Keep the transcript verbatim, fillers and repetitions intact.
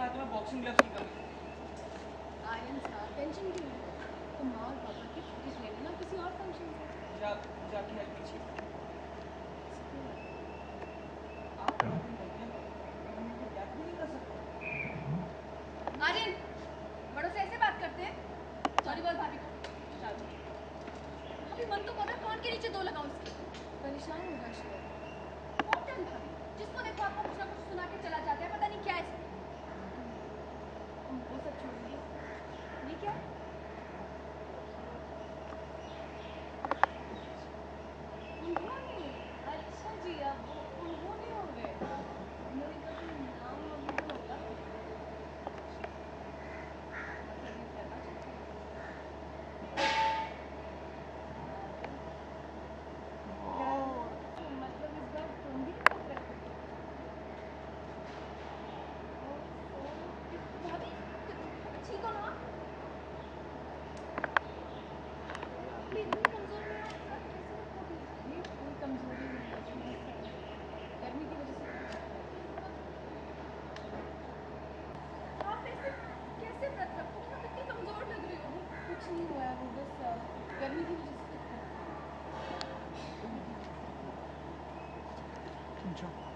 आया था मैं बॉक्सिंग ग्लव्स की कमी। आर्यन सर टेंशन क्यों है? तो माँ और पापा की छुट्टी ले लेना किसी और फंक्शन से। जा जाके हेल्प कीजिए। आप अपनी गलतियां हम इनको याद भी नहीं कर सकते। आर्यन बड़ों से ऐसे बात करते हैं? सॉरी बोल भाभी को। चलो अभी मन तो कर रहा है कान के नीचे दो लगाऊं इसके। परेशान होगा शायद। बहुत टाइम भाभी जिसको देखो आपको कुछ ना कुछ सुना के चला जाता है, पता नहीं क्या है इसमें। वो सब छोड़िए, ये क्या है? उन्होंने अच्छा जी अब वो उन्होंने हो गए। उन्होंने का कोई नाम अभी तो होगा मतलब ये पता चलता है। क्या मतलब इस बार तुम भी पकड़ भाभी अच्छी तो ना प्लीज इतनी कमजोर नहीं है कैसे रखोगी? ये कोई कमजोरी नहीं है, गर्मी की वजह से आप ऐसे कैसे व्रत रखोगे? आप इतनी कमजोर लग रही हो। कुछ नहीं हुआ है, वो बस गर्मी की वजह से। जाओ।